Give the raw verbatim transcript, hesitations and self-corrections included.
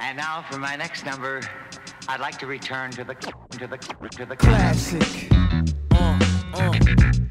And now for my next number, I'd like to return to the to the to the classic. Uh, uh.